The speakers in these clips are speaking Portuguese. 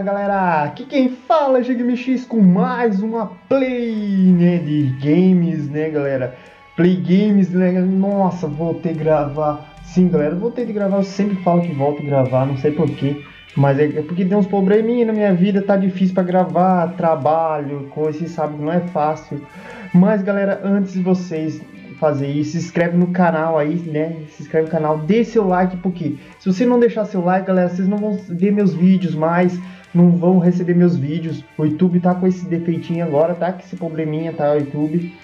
galera, aqui quem fala é GameX com mais uma play, né, de games, né, galera. Play games, né, nossa, voltei a gravar. Sim, galera, voltei de gravar, eu sempre falo que volto a gravar, não sei porquê. Mas é porque tem uns probleminha na minha vida, tá difícil pra gravar, trabalho, coisa, vocês sabem que não é fácil. Mas, galera, antes de vocês fazer isso, se inscreve no canal aí, né? Se inscreve no canal, dê seu like, porque se você não deixar seu like, galera, vocês não vão ver meus vídeos mais, não vão receber meus vídeos. O YouTube tá com esse defeitinho agora, tá? Com esse probleminha, tá? O YouTube.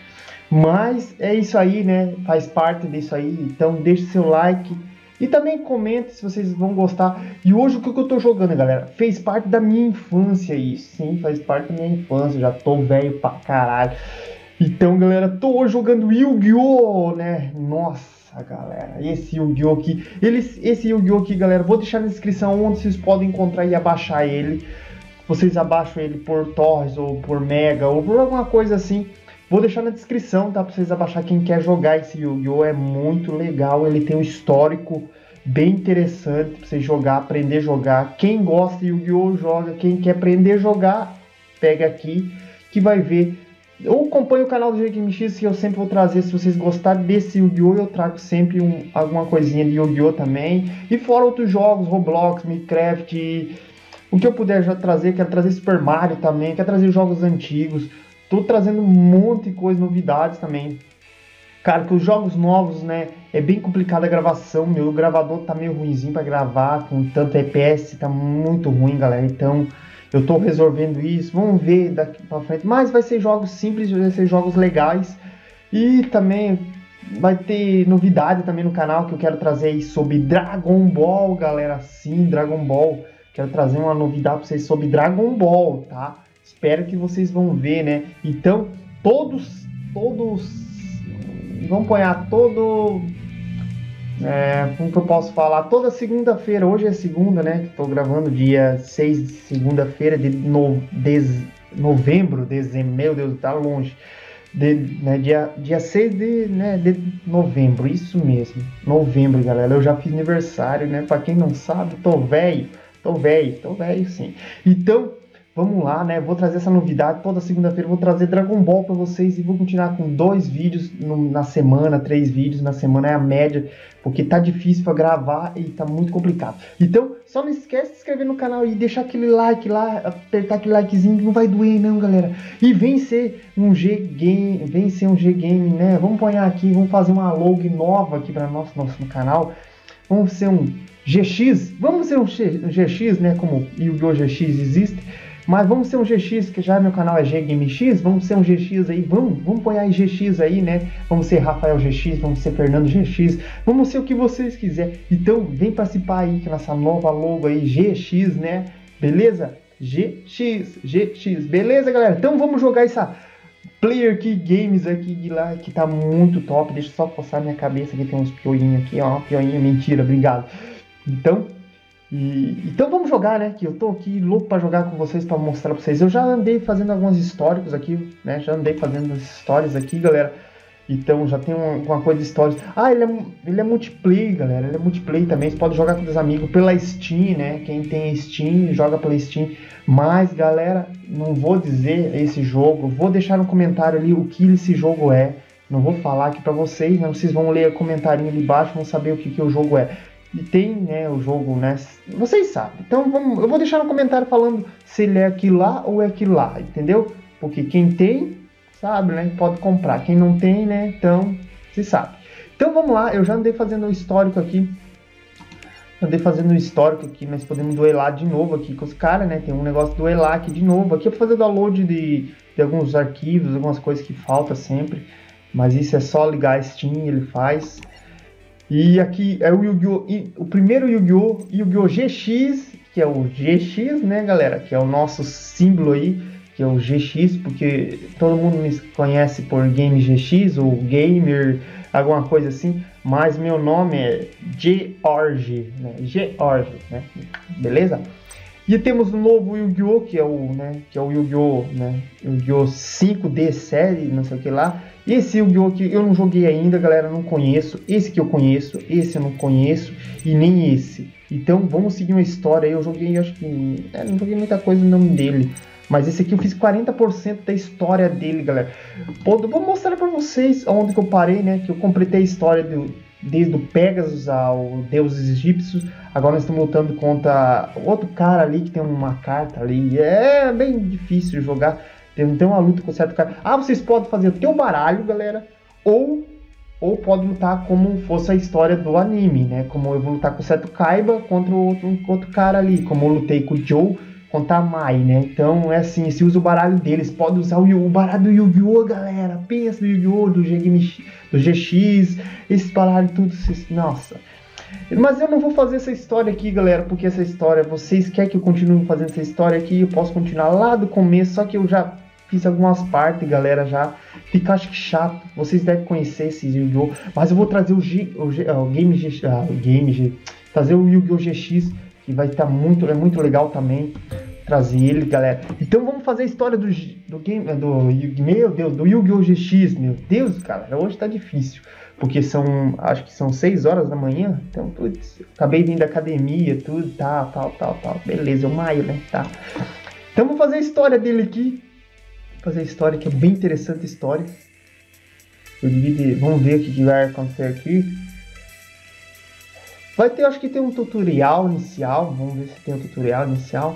Mas é isso aí, né? Faz parte disso aí. Então deixe seu like e também comente se vocês vão gostar. E hoje o que eu tô jogando, galera, fez parte da minha infância isso. Sim, faz parte da minha infância. Já tô velho pra caralho. Então, galera, tô hoje jogando Yu-Gi-Oh, né? Nossa, galera, esse Yu-Gi-Oh aqui, esse Yu-Gi-Oh aqui, galera, vou deixar na descrição onde vocês podem encontrar e abaixar ele. Vocês abaixam ele por torres ou por mega ou por alguma coisa assim. Vou deixar na descrição, tá? Pra vocês abaixar quem quer jogar esse Yu-Gi-Oh! É muito legal, ele tem um histórico bem interessante pra vocês jogar, aprender a jogar. Quem gosta de Yu-Gi-Oh! Joga, quem quer aprender a jogar, pega aqui que vai ver. Ou acompanhe o canal do GameX que eu sempre vou trazer. Se vocês gostarem desse Yu-Gi-Oh! Eu trago sempre alguma coisinha de Yu-Gi-Oh! Também. E fora outros jogos, Roblox, Minecraft, o que eu puder já trazer. Quero trazer Super Mario também, quero trazer jogos antigos. Tô trazendo um monte de coisa, novidades também. Cara, que os jogos novos, né, é bem complicado a gravação, meu gravador tá meio ruinzinho pra gravar, com tanto EPS, tá muito ruim, galera, então eu tô resolvendo isso, vamos ver daqui pra frente, mas vai ser jogos simples, vai ser jogos legais, e também vai ter novidade também no canal, que eu quero trazer aí sobre Dragon Ball, galera, sim, Dragon Ball, quero trazer uma novidade pra vocês sobre Dragon Ball, tá? Espero que vocês vão ver, né? Então, todos, vamos apoiar todo, como que eu posso falar? Toda segunda-feira, hoje é segunda, né? Que tô gravando dia 6 de segunda-feira de novembro, dezembro, meu Deus, tá longe. Dia 6 de novembro, isso mesmo, novembro, galera. Eu já fiz aniversário, né? Pra quem não sabe, tô velho sim. Então, vamos lá, né? Vou trazer essa novidade toda segunda-feira. Vou trazer Dragon Ball para vocês e vou continuar com 2 vídeos na semana, 3 vídeos na semana é a média, porque tá difícil para gravar e tá muito complicado. Então, só não esquece de se inscrever no canal e deixar aquele like lá, apertar aquele likezinho que não vai doer não, galera. E vem ser um G-Game, né? Vamos apanhar aqui, vamos fazer uma log nova aqui para nosso canal. Vamos ser um GX, vamos ser um GX, né? Como Yu-Gi-Oh! GX existe. Mas vamos ser um GX, que já meu canal é GameX, vamos ser um GX aí, vamos pôr aí GX aí, né? Vamos ser Rafael GX, vamos ser Fernando GX, vamos ser o que vocês quiserem. Então vem participar aí com essa nova logo aí, GX, né? Beleza? GX, beleza, galera? Então vamos jogar essa Player Key Games aqui de lá, que tá muito top. Deixa eu só coçar minha cabeça, aqui tem uns pioinhos aqui, ó, pioinha, mentira, obrigado. Então vamos jogar, né? Que eu tô aqui louco para jogar com vocês, para mostrar para vocês. Eu já andei fazendo alguns históricos aqui, né? Já andei fazendo as histórias aqui, galera. Então já tem uma coisa de histórias. Ah, ele é multiplayer, galera. Ele é multiplayer também. Você pode jogar com os amigos pela Steam, né? Quem tem Steam, joga pela Steam. Mas, galera, não vou dizer esse jogo. Vou deixar no comentário ali o que esse jogo é. Não vou falar aqui para vocês, né? Vocês vão ler o comentário ali embaixo, vão saber o que o jogo é. E tem, né, o jogo, né, vocês sabem. Então eu vou deixar no comentário falando se ele é aquilo lá ou é aquilo lá, entendeu? Porque quem tem, sabe, né, pode comprar. Quem não tem, né, então, se sabe. Então vamos lá, eu já andei fazendo o histórico aqui. Nós podemos duelar de novo aqui com os caras, né? Tem um negócio de duelar aqui de novo. Aqui é para fazer download de alguns arquivos, algumas coisas que falta sempre. Mas isso é só ligar a Steam, ele faz. E aqui é o Yu-Gi-Oh! O primeiro Yu-Gi-Oh! Yu-Gi-Oh! GX, que é o GX, né, galera? Que é o nosso símbolo aí, que é o GX, porque todo mundo me conhece por Game GX ou Gamer, alguma coisa assim. Mas meu nome é George, né? George, né? Beleza? E temos o novo Yu-Gi-Oh! Que é o Yu-Gi-Oh! Né? Yu-Gi-Oh! 5D série, não sei o que lá. Esse Yu-Gi-Oh! Que eu não joguei ainda, galera, não conheço. Esse que eu conheço, esse eu não conheço. E nem esse. Então vamos seguir uma história aí. Eu joguei, acho que... não joguei muita coisa no nome dele. Mas esse aqui eu fiz 40% da história dele, galera. Pô, vou mostrar pra vocês onde que eu parei, né? Que eu completei a história desde o Pegasus ao deuses egípcios. Agora nós estamos lutando contra outro cara ali que tem uma carta ali. É bem difícil de jogar. Tem uma luta com certo cara. Ah, vocês podem fazer o teu baralho, galera. Ou pode lutar como fosse a história do anime, né? Como eu vou lutar com o Seto Kaiba contra outro cara ali. Como eu lutei com o Joe contra a Mai, né? Então é assim, se usa o baralho deles. Pode usar o baralho do Yu-Gi-Oh, galera. Pensa no Yu-Gi-Oh, do GX. Esse baralho tudo. Nossa. Mas eu não vou fazer essa história aqui, galera. Porque essa história, vocês querem que eu continue fazendo essa história aqui? Eu posso continuar lá do começo. Só que eu já fiz algumas partes, galera, já. Fica, acho que chato. Vocês devem conhecer esses Yu-Gi-Oh! Mas eu vou trazer trazer o Yu-Gi-Oh! GX, que vai estar muito legal também. Trazer ele, galera. Então vamos fazer a história do Yu-Gi-Oh! GX. Meu Deus, cara, hoje tá difícil. Porque acho que são 6 horas da manhã. Então, putz, acabei vindo da academia, tudo, tal. Beleza, é o maio, né? Tá. Então vamos fazer a história dele aqui. Fazer a história, que é bem interessante a história. Vamos ver o que vai acontecer aqui. Vai ter, acho que tem um tutorial inicial. Vamos ver se tem um tutorial inicial.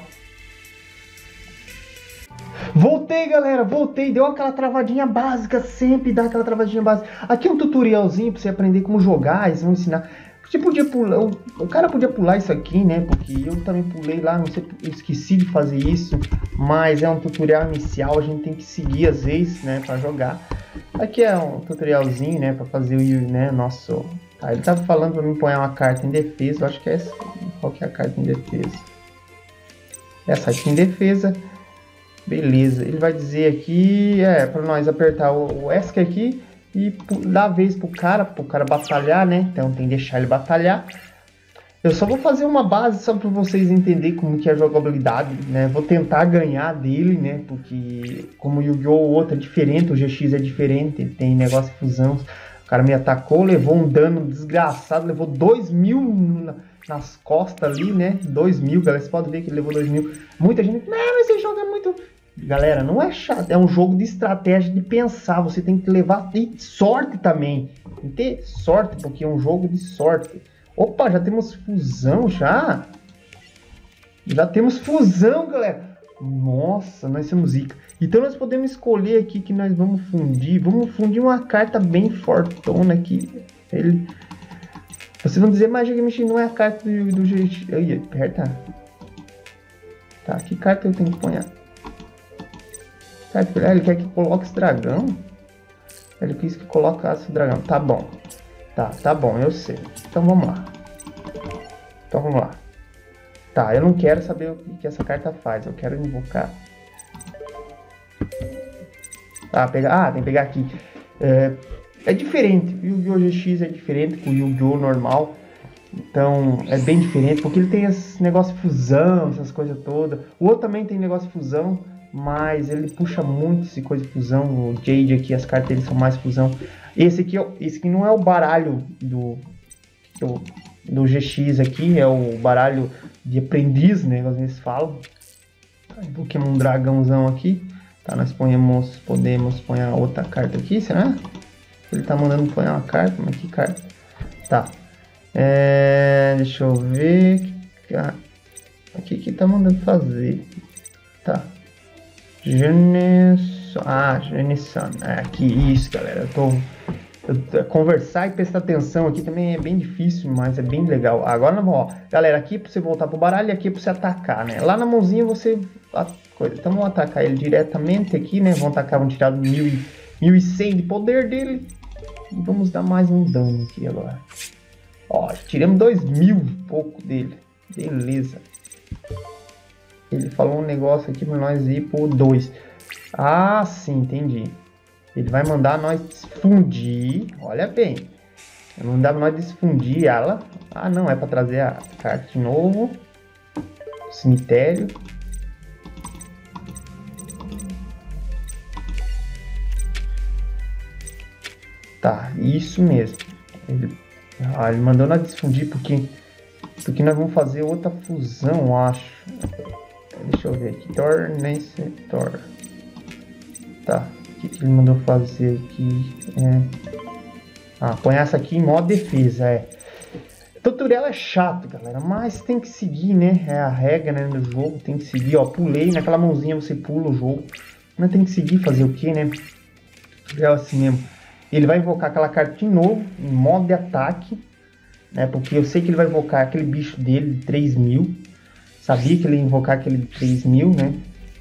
Voltei, galera, voltei. Deu aquela travadinha básica, sempre dá aquela travadinha básica. Aqui é um tutorialzinho pra você aprender como jogar. Eles vão ensinar. Você podia pular, o cara podia pular isso aqui, né? Porque eu também pulei lá, não sei, eu esqueci de fazer isso. Mas é um tutorial inicial, a gente tem que seguir às vezes, né? Pra jogar. Aqui é um tutorialzinho, né? Pra fazer o, né? Nosso... ele tava falando pra mim pôr uma carta em defesa. Eu acho que é essa. Qual que é a carta em defesa? Essa aqui em defesa. Beleza. Ele vai dizer aqui, pra nós apertar o ESC aqui. E dar a vez pro cara batalhar, né? Então tem que deixar ele batalhar. Eu só vou fazer uma base só para vocês entenderem como que é a jogabilidade, né? Vou tentar ganhar dele, né? Porque como o Yu-Gi-Oh! O outro é diferente, o GX é diferente, tem negócio de fusão. O cara me atacou, levou um dano desgraçado, levou 2.000 nas costas ali, né? 2.000, galera, vocês podem ver que ele levou 2.000. Muita gente, não, esse jogo é muito... Galera, não é chato, é um jogo de estratégia, de pensar, você tem que levar sorte também, tem que ter sorte, porque é um jogo de sorte. Opa, já temos fusão já? Já temos fusão, galera. Nossa, nós somos zica. Então nós podemos escolher aqui que nós vamos fundir. Vamos fundir uma carta bem fortona aqui. Vocês vão dizer, mas Gamishi não é a carta do GX. Aperta. Tá, que carta eu tenho que pôr? Ele quer que coloque esse dragão? Ele quis que colocasse o dragão. Tá bom. Tá bom, eu sei. Então vamos lá. Tá, eu não quero saber o que essa carta faz. Eu quero invocar. Tem que pegar aqui. É diferente. O Yu-Gi-Oh! GX é diferente com o Yu-Gi-Oh! Normal. Então é bem diferente. Porque ele tem esse negócio de fusão, essas coisas todas. O outro também tem negócio de fusão. Mas ele puxa muito essa coisa de fusão. O Jade aqui, as cartas dele são mais fusão. Esse aqui não é o baralho do GX aqui, é o baralho de aprendiz, né? Às vezes falam. Pokémon um dragãozão aqui. Tá, nós podemos pôr a outra carta aqui, será? Ele tá mandando pôr uma carta, mas que carta? Tá. Deixa eu ver. O que tá mandando fazer? Tá. Geneson. Aqui, isso, galera. Conversar e prestar atenção aqui também é bem difícil, mas é bem legal. Agora, ó, galera, aqui é pra você voltar pro baralho e aqui é pra você atacar, né? Lá na mãozinha você... Então vamos atacar ele diretamente aqui, né? Vamos tirar 1.100 de poder dele. E vamos dar mais um dano aqui agora. Ó, tiramos 2.000 pouco dele. Beleza. Ele falou um negócio aqui pra nós ir pro 2. Ah, sim, entendi. Ele vai mandar nós desfundir. Olha bem. Ele vai mandar nós desfundir ela. Ah, não, é pra trazer a carta de novo. Cemitério. Tá, isso mesmo. Ele mandou nós desfundir porque Porque nós vamos fazer outra fusão, eu acho. Deixa eu ver aqui. Thor nesse Thor. Tá. O que ele mandou fazer aqui? Põe essa aqui em modo defesa, Tutorial é chato, galera, mas tem que seguir, né? É a regra, né, do jogo, tem que seguir, ó. Pulei, naquela mãozinha você pula o jogo. Mas tem que seguir, fazer o que, né? Tutorial assim mesmo. Ele vai invocar aquela carta de novo, em modo de ataque, né? Porque eu sei que ele vai invocar aquele bicho dele de 3000. Sabia que ele ia invocar aquele 3000, né?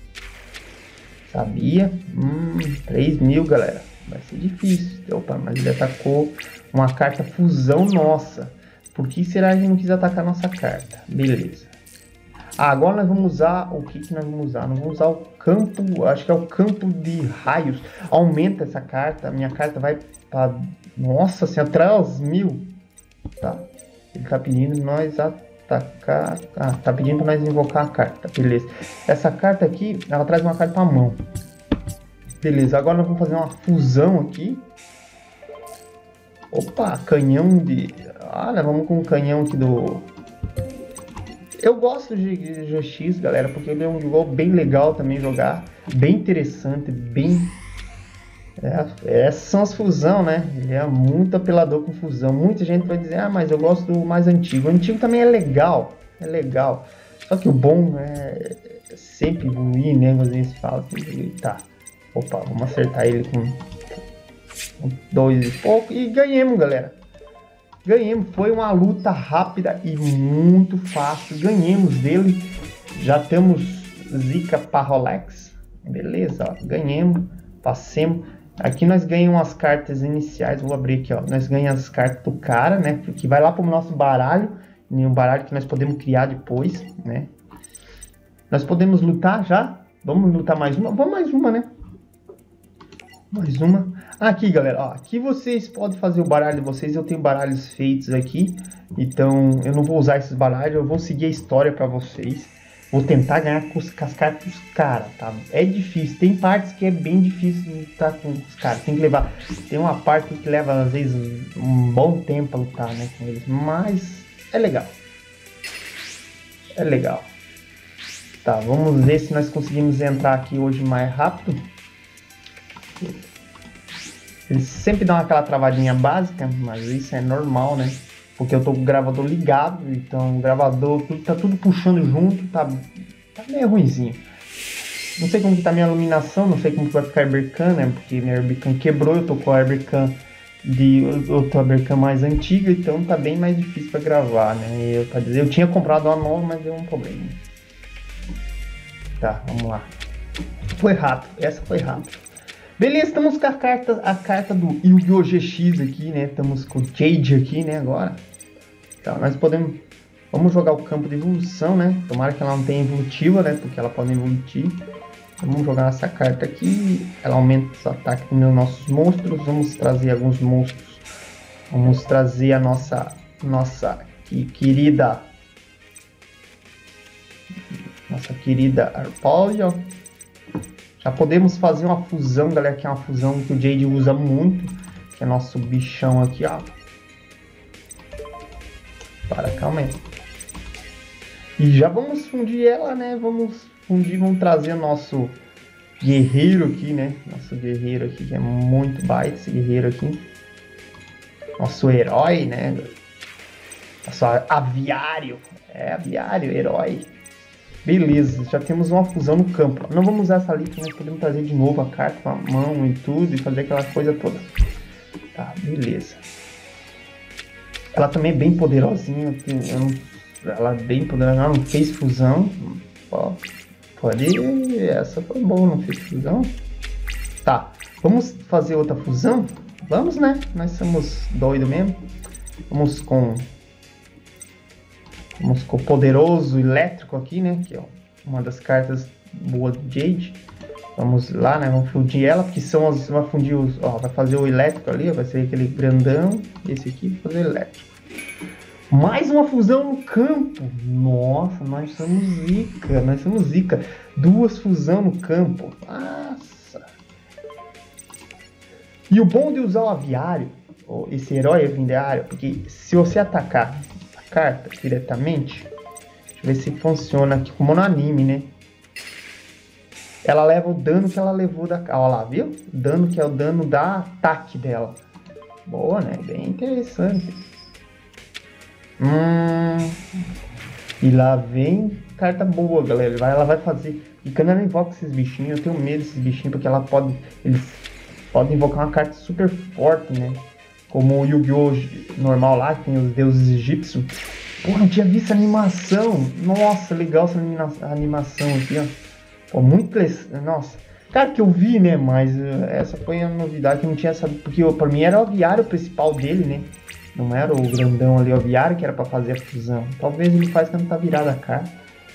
Sabia? 3000, galera. Vai ser difícil. Opa, mas ele atacou uma carta fusão nossa. Por que será que ele não quis atacar nossa carta? Beleza. Agora nós vamos usar... O que nós vamos usar? Nós vamos usar o campo... Acho que é o campo de raios. Aumenta essa carta. A minha carta vai para... Nossa senhora, 3000. Tá. Ele tá pedindo nós atacar... tá pedindo para nós invocar a carta. Beleza. Essa carta aqui, ela traz uma carta para a mão. Beleza. Agora nós vamos fazer uma fusão aqui. Opa, canhão de... Olha, vamos com o canhão aqui do... Eu gosto de GX, galera, porque ele é um jogo bem legal também jogar. Bem interessante, bem... essas são as fusão, né? Ele é muito apelador com fusão. Muita gente vai dizer, mas eu gosto do mais antigo. O antigo também é legal, Só que o bom é sempre evoluir, né? Às vezes fala assim, tá. Opa, vamos acertar ele com 2 e pouco. E ganhamos, galera. Ganhamos, foi uma luta rápida e muito fácil. Ganhamos dele. Já temos Zika para Rolex. Beleza, ó. Ganhamos, passemos. Aqui nós ganhamos as cartas iniciais. Vou abrir aqui, ó. Nós ganhamos as cartas do cara, né? Que vai lá para o nosso baralho. Um baralho que nós podemos criar depois, né? Nós podemos lutar já. Vamos lutar mais uma. Vamos mais uma, né? Mais uma. Aqui, galera, ó, aqui vocês podem fazer o baralho de vocês. Eu tenho baralhos feitos aqui, então eu não vou usar esses baralhos. Eu vou seguir a história para vocês. Vou tentar ganhar com as cartas dos caras, tá? É difícil, tem partes que é bem difícil lutar com os caras. Tem que levar, tem uma parte que leva às vezes um bom tempo para lutar, né, com eles, mas é legal. É legal. Tá, vamos ver se nós conseguimos entrar aqui hoje mais rápido. Eles sempre dão aquela travadinha básica, mas isso é normal, né? Porque eu tô com o gravador ligado, então o gravador tá tudo puxando junto, tá meio ruimzinho. Não sei como que tá minha iluminação, não sei como que vai ficar a Abercam, né? Porque minha Abercam quebrou, eu tô com a Abercam de outra Abercam mais antiga, então tá bem mais difícil para gravar, né? Eu tinha comprado uma nova, mas deu um problema. Tá, vamos lá. Foi rápido, essa foi rápida. Beleza, estamos com a carta do Yu-Gi-Oh! GX aqui, né? Estamos com o Jade aqui, né, agora. Então, nós podemos... Vamos jogar o campo de evolução, né? Tomara que ela não tenha evolutiva, né? Porque ela pode evoluir. Vamos jogar essa carta aqui. Ela aumenta os ataques dos nossos monstros. Vamos trazer alguns monstros. Vamos trazer a nossa querida... Nossa querida Arpalho. Já podemos fazer uma fusão, galera, que é uma fusão que o Jade usa muito, que é nosso bichão aqui, ó. Calma aí. E já vamos fundir ela, né? Vamos trazer nosso guerreiro aqui, né? Nosso guerreiro aqui, que é muito baita, esse guerreiro aqui. Nosso herói, né? Nosso aviário. Aviário, herói. Beleza, já temos uma fusão no campo. Não vamos usar essa ali, que nós podemos trazer de novo a carta com a mão e tudo, e fazer aquela coisa toda. Tá, beleza. Ela também é bem poderosinha, ela é bem poderosa, ela não fez fusão. Ó, pode... Essa foi boa, não fez fusão. Tá, vamos fazer outra fusão? Vamos, né? Nós somos doidos mesmo. Vamos com o poderoso elétrico aqui, né? Que é uma das cartas boas do Jade. Vamos lá, né? Vamos fundir ela, porque vai fundir os... Ó, vai fazer o elétrico ali, vai ser aquele grandão. Esse aqui vai fazer o elétrico. Mais uma fusão no campo. Nossa, nós somos zica. 2 fusão no campo. Nossa. E o bom de usar o aviário, esse herói aviário, porque se você atacar carta diretamente. Deixa eu ver se funciona aqui, como no anime, né? Ela leva o dano que ela levou da... Olha lá, viu? O dano que é o dano da ataque dela. Boa, né? Bem interessante. E lá vem carta boa, galera. Ela vai fazer... E quando ela invoca esses bichinhos, eu tenho medo desses bichinhos, porque ela pode... Eles podem invocar uma carta super forte, né? Como o Yu-Gi-Oh! Normal lá, que tem os deuses egípcios. Porra, não tinha visto a animação. Nossa, legal essa animação aqui, ó. Pô, muito... Nossa. Cara, que eu vi, né? Mas essa foi a novidade que eu não tinha sabido. Porque pra mim era o aviário principal dele, né? Não era o grandão ali, o aviário, que era pra fazer a fusão. Talvez ele faz quando tá virada a carta.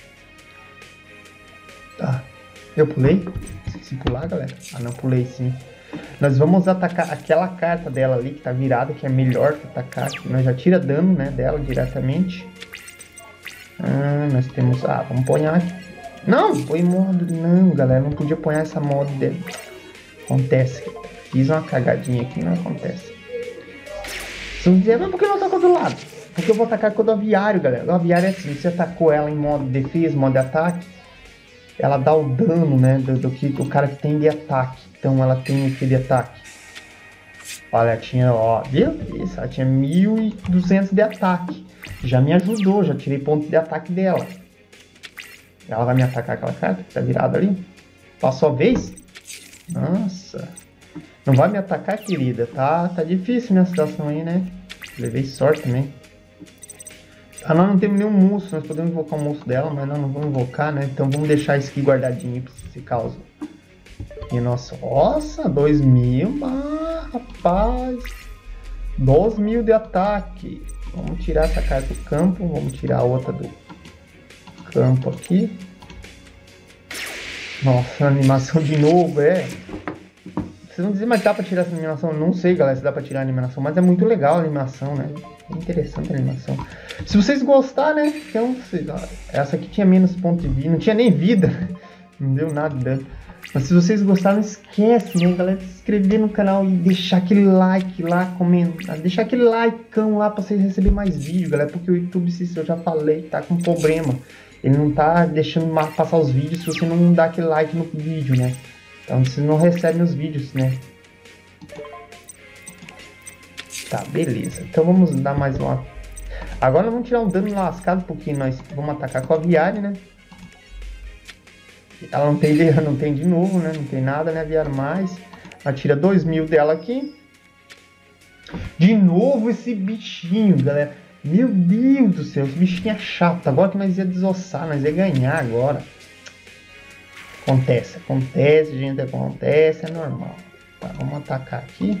Tá. Eu pulei? Esqueci de pular, galera? Ah, não, pulei sim. Nós vamos atacar aquela carta dela ali, que tá virada, que é melhor que atacar. Nós já tira dano, né, dela diretamente. Nós temos... vamos pôr aqui. Não, põe modo... Não, galera, não podia pôr essa modo dele. Acontece. Fiz uma cagadinha aqui, não acontece. Se não dizer, mas por que não atacou do lado? Porque eu vou atacar com o do aviário, galera. O aviário é assim, você atacou ela em modo de defesa, modo de ataque, ela dá o dano, né, do que o cara que tem de ataque. Então ela tem o que de ataque? Olha, ela tinha, ó, viu? Isso, ela tinha 1.200 de ataque. Já me ajudou, já tirei ponto de ataque dela. Ela vai me atacar aquela carta que tá virada ali? Passou a vez? Nossa. Não vai me atacar, querida. Tá difícil minha situação aí, né? Levei sorte também. Nós não temos nenhum monstro. Nós podemos invocar o monstro dela, mas nós não vamos invocar, né? Então vamos deixar isso aqui guardadinho pra esse caso. E nossa, 2.000. Rapaz. 2.000 de ataque. Vamos tirar essa carta do campo. Vamos tirar a outra do campo aqui. Nossa, animação de novo, Vocês vão dizer, mas dá pra tirar essa animação? Eu não sei, galera, se dá pra tirar a animação, mas é muito legal a animação, né? É interessante a animação. Se vocês gostarem, né? Então, essa aqui tinha menos ponto de vida, não tinha nem vida, não deu nada de dano. Mas se vocês gostaram, não esquece, né, galera, de se inscrever no canal e deixar aquele like lá, comentar, deixar aquele likeão lá pra vocês receberem mais vídeos, galera, porque o YouTube, se eu já falei, tá com problema. Ele não tá deixando passar os vídeos se você não dá aquele like no vídeo, né? Então vocês não recebem os vídeos, né? Tá, beleza. Então vamos dar mais uma... Agora vamos tirar um dano lascado, porque nós vamos atacar com a aviária, né? Ela não tem de novo, né? Não tem nada, né? Aviária mais. Ela tira 2.000 dela aqui. De novo esse bichinho, galera. Meu Deus do céu, esse bichinho é chato. Agora que nós ia desossar, nós ia ganhar agora. Acontece, gente, acontece, é normal. Tá, vamos atacar aqui.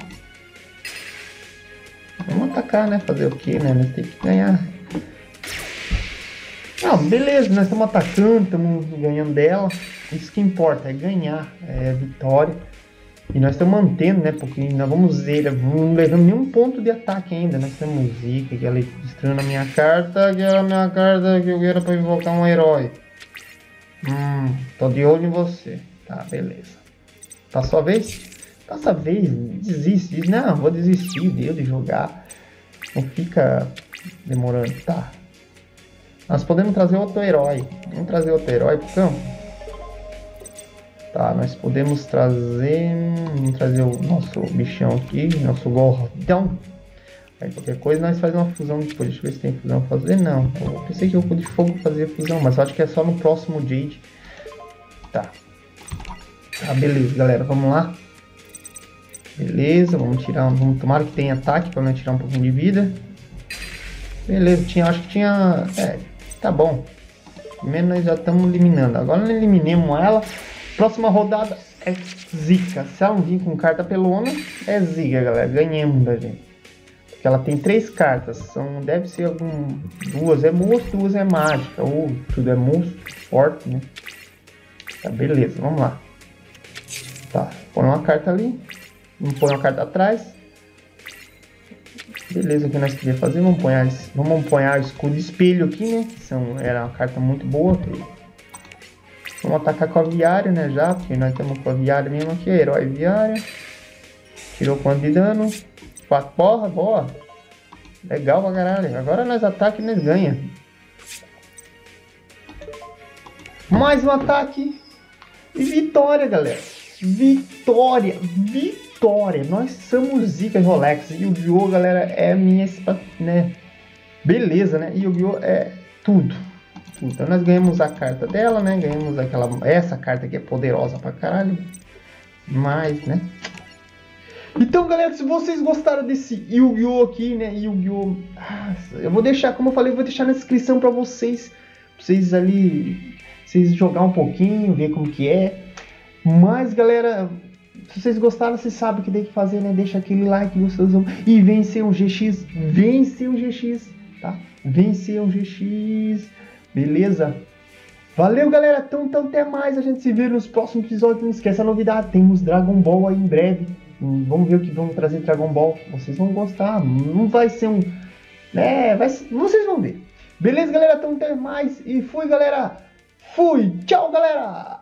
Vamos atacar, né? Fazer o que, né? Nós temos que ganhar. Não, beleza, nós estamos atacando, estamos ganhando dela. Isso que importa, é ganhar, é vitória. E nós estamos mantendo, né? Porque nós vamos ver, não levamos nenhum ponto de ataque ainda. Nós temos Zika, que ela destruindo a minha carta, que era a minha carta que eu era para invocar um herói. Tô de olho em você. Tá, beleza. Passou a vez? Passa a vez, desiste. Diz, não, vou desistir de jogar. Não fica demorando. Tá. Nós podemos trazer outro herói. Vamos trazer outro herói pro campo? Tá, nós podemos trazer... Vamos trazer o nosso bichão aqui, nosso gordão. Aí qualquer coisa nós fazemos uma fusão depois. Deixa eu ver se tem fusão pra fazer. Não, eu pensei que eu de fogo fazer fusão, mas eu acho que é só no próximo Jade. Tá. Tá, beleza, galera, vamos lá. Beleza, vamos tirar, tomara que tenha ataque pra nós tirar um pouquinho de vida. Beleza, acho que tinha... tá bom. Primeiro nós já estamos eliminando. Agora nós eliminemos ela. Próxima rodada é Zika. Se ela não vir com carta pelona, é Zika, galera. Ganhamos da gente. Porque ela tem 3 cartas. Deve ser duas é monstro, 2 é mágica. Ou tudo é monstro, forte, né? Tá, beleza, vamos lá. Tá, põe uma carta ali. Vamos pôr uma carta atrás. Beleza, o que nós queríamos fazer? Vamos pôr o escudo espelho aqui, né? Era uma carta muito boa. Vamos atacar com a aviária, né? Já, porque nós estamos com a aviária mesmo aqui. Herói aviária. Tirou quanto de dano? 4 porra, boa. Legal pra caralho. Agora nós ataque e nós ganha. Mais um ataque. E vitória, galera. Vitória. Vitória. Nós somos zica Rolex. E o Yu-Gi-Oh, galera, é minha... né? Beleza, né? Yu-Gi-Oh é tudo. Então nós ganhamos a carta dela, né? Ganhamos essa carta que é poderosa pra caralho. Mas, né? Então, galera, se vocês gostaram desse Yu-Gi-Oh aqui, né? Yu-Gi-Oh! Eu vou deixar, como eu falei, eu vou deixar na descrição pra vocês. Pra vocês ali... Vocês jogar um pouquinho, ver como que é. Mas, galera... Se vocês gostaram, vocês sabem o que tem que fazer, né? Deixa aquele like gostoso. E vencer um GX. Vencer um GX, tá? Vencer um GX. Beleza? Valeu, galera. Então até mais. A gente se vê nos próximos episódios. Não esqueça a novidade. Temos Dragon Ball aí em breve. Vamos ver o que vamos trazer Dragon Ball. Vocês vão gostar. Não vai ser um... vocês vão ver. Beleza, galera? Então até mais. E fui, galera. Fui. Tchau, galera.